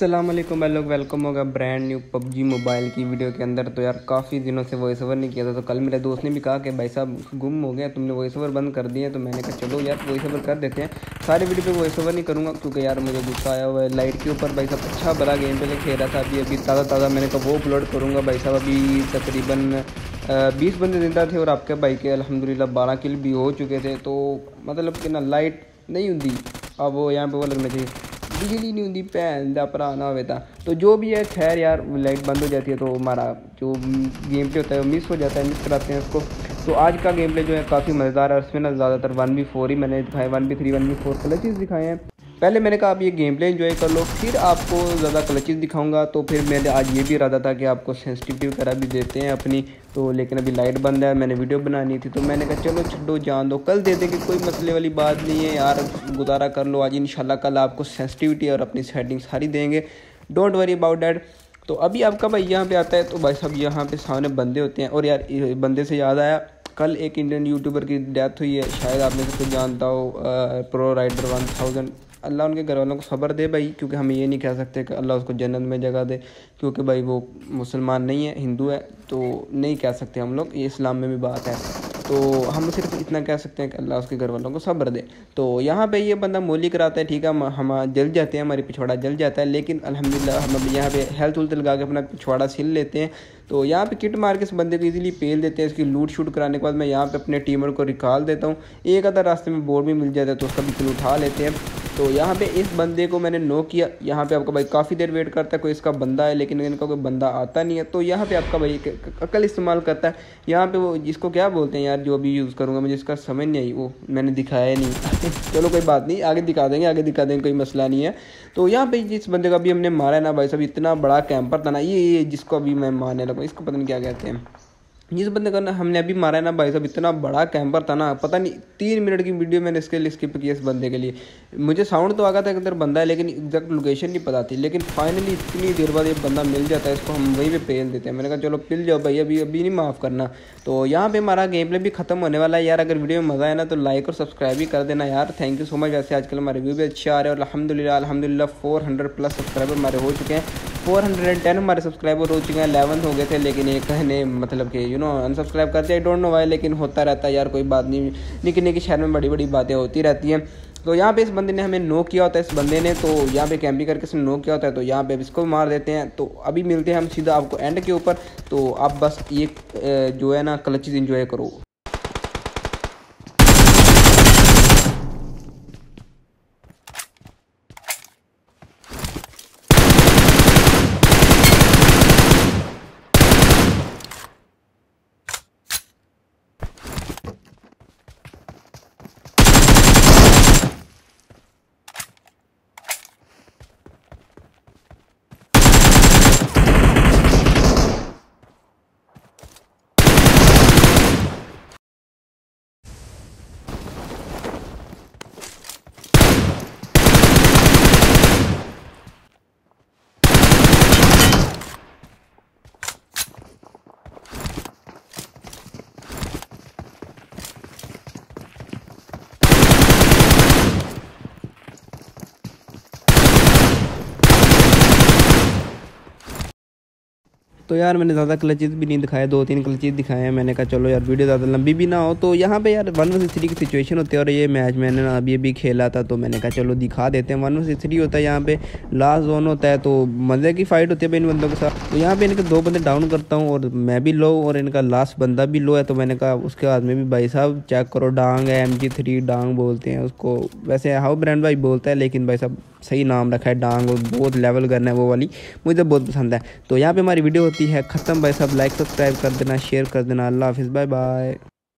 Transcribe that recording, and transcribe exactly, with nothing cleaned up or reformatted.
अस्सलाम वालेकुम भाई लोग, वेलकम होगा ब्रांड न्यू पबजी मोबाइल की वीडियो के अंदर। तो यार काफ़ी दिनों से वॉइस ओवर नहीं किया था, तो कल मेरे दोस्त ने भी कहा कि भाई साहब गुम हो गया, तुमने वॉइस ओवर बंद कर दिया। तो मैंने कहा चलो यार वॉइस ओवर कर देते हैं। सारी वीडियो पे वॉइस ओवर नहीं करूँगा क्योंकि यार मुझे गुस्सा आया हुआ है लाइट के ऊपर। भाई साहब अच्छा बड़ा गेम प्ले खेल रहा था, अभी अभी ताज़ा ताज़ा मैंने कहा वो अपलोड करूँगा। भाई साहब अभी तकरीबन बीस बंदे जिंदा थे और आपके भाई के अल्हम्दुलिल्लाह बारह किल भी हो चुके थे। तो मतलब कि ना लाइट नहीं होती, अब वो यहाँ पे वो लगना चाहिए बिजली नहीं होती भैन दा भरा ना होता। तो जो भी है खैर यार लाइट बंद हो जाती है तो हमारा जो गेम प्ले होता है वो मिस हो जाता है, मिस कराते हैं उसको। तो आज का गेम प्ले जो है काफ़ी मज़ेदार है, उसमें ना ज़्यादातर वन बी फोर ही मैंने दिखाए, one B three one B four clutches दिखाए हैं। पहले मैंने कहा आप ये गेम प्ले एंजॉय कर लो, फिर आपको ज़्यादा क्लचेस दिखाऊंगा। तो फिर मैंने आज ये भी इरादा था कि आपको सेंसिटिविटी वगैरह भी देते हैं अपनी, तो लेकिन अभी लाइट बंद है, मैंने वीडियो बनानी थी तो मैंने कहा चलो छड्डो जान दो, कल दे देंगे, कोई मसले वाली बात नहीं है यार, गुजारा कर लो आज। इंशाल्लाह कल आपको सेंसिटिविटी और अपनी सेटिंग सारी देंगे, डोंट वरी अबाउट डैट। तो अभी आपका भाई यहाँ पे आता है तो भाई साहब यहाँ पे सामने बंदे होते हैं। और यार बंदे से याद आया, कल एक इंडियन यूट्यूबर की डेथ हुई है, शायद आप में से कुछ जानता हो, प्रो राइडर वन थाउजेंड। अल्लाह उनके घर वालों को सब्र दे भाई, क्योंकि हम ये नहीं कह सकते कि अल्लाह उसको जन्नत में जगह दे, क्योंकि भाई वो मुसलमान नहीं है, हिंदू है, तो नहीं कह सकते हम लोग, ये इस्लाम में भी बात है। तो हम सिर्फ इतना कह सकते हैं कि अल्लाह उसके घर वालों को सब्र दे। तो यहाँ पे ये बंदा मोली कराता है, ठीक है, हम जल जाते हैं, हमारी पिछवाड़ा जल जाता है, लेकिन अल्हम्दुलिल्लाह हम अभी यहाँ पे हेल्थ उल्थ लगा के अपना पिछवाड़ा सिल लेते हैं। तो यहाँ पे किट मार के इस बंदे को इजीली पेल देते हैं। इसकी लूट शूट कराने के बाद मैं यहाँ पे अपने टीमर को रिकॉल देता हूँ, एक आधा रास्ते में बोर्ड भी मिल जाता है तो उसका भी किल उठा लेते हैं। तो यहाँ पे इस बंदे को मैंने नो किया। यहाँ पे आपका भाई काफ़ी देर वेट करता है, कोई इसका बंदा है, लेकिन इनका कोई बंदा आता नहीं है। तो यहाँ पे आपका भाई अकल इस्तेमाल करता है। यहाँ पे वो जिसको क्या बोलते हैं यार, जो भी यूज़ करूँगा मुझे इसका समझ नहीं आई, वो मैंने दिखाया नहीं चलो कोई बात नहीं, आगे दिखा देंगे, आगे दिखा देंगे, कोई मसला नहीं है। तो यहाँ पे जिस बंदे का भी हमने मारा है ना भाई साहब, इतना बड़ा कैंपर था ना, ये ये जिसको अभी मैं मारने लगा, इसको पता नहीं क्या कहते हैं, जिस बंदे का ना हमने अभी मारा है ना भाई साहब, इतना बड़ा कैंपर था ना, पता नहीं तीन मिनट की वीडियो मैंने इसके लिए स्किप किया इस बंदे के लिए। मुझे साउंड तो आ गया था कि इधर बंदा है, लेकिन एग्जैक्ट लोकेशन नहीं पता थी। लेकिन फाइनली इतनी देर बाद ये बंदा मिल जाता है, इसको हम वहीं पे पेल देते हैं। मैंने कहा चलो पिल जाओ भाई, अभी अभी नहीं माफ़ करना। तो यहाँ पे हमारा गेम प्ले भी खत्म होने वाला है यार। अगर वीडियो में मज़ा आया ना तो लाइक और सब्सक्राइब भी कर देना यार, थैंक यू सो मच। वैसे आजकल हमारे व्यू भी अच्छे आ रहे हैं और अल्हम्दुलिल्लाह अल्हम्दुलिल्लाह फोर हंड्रेड प्लस सब्सक्राइबर हमारे हो चुके हैं। फोर हंड्रेड टेन हमारे सब्सक्राइबर हो चुके हैं, इलेवन हो गए थे, लेकिन एक ने मतलब कि यू नो अनसब्सक्राइब करते हैं, आई डोंट नो वाई, लेकिन होता रहता है यार, कोई बात नहीं, निकी निकी शहर में बड़ी बड़ी बातें होती रहती हैं। तो यहाँ पे इस बंदे ने हमें नो किया होता है, इस बंदे ने तो यहाँ पे कैंपिंग करके इसने नो किया होता है, तो यहाँ पे इसको मार देते हैं। तो अभी मिलते हैं हम सीधा आपको एंड के ऊपर। तो आप बस ये जो है ना क्लचेस इंजॉय करो। तो यार मैंने ज़्यादा क्लचेस भी नहीं दिखाए, दो तीन क्लचेस दिखाए हैं। मैंने कहा चलो यार वीडियो ज़्यादा लंबी भी ना हो। तो यहाँ पे यार वन वर्सेस थ्री की सिचुएशन होती है और ये मैच मैंने ना अभी अभी खेला था, तो मैंने कहा चलो दिखा देते हैं। वन वर्सेस थ्री होता है, यहाँ पे लास्ट जोन होता है, तो मज़े की फ़ाइट होती है भाई इन बंदों के साथ। तो यहाँ पे इनके दो बंदे डाउन करता हूँ और मैं भी लो और इनका लास्ट बंदा भी लो है। तो मैंने कहा उसके बाद में भी भाई साहब चेक करो, डांग है, एम जी थ्री डांग बोलते हैं उसको, वैसे हाउ ब्रांड भाई बोलता है, लेकिन भाई साहब सही नाम रखा है डांग, और बहुत लेवल करना है वो वाली, मुझे बहुत पसंद है। तो यहाँ पे हमारी वीडियो होती है ख़त्म भाई साहब, लाइक सब्सक्राइब कर देना, शेयर कर देना, अल्लाह हाफिज़, बाय बाय।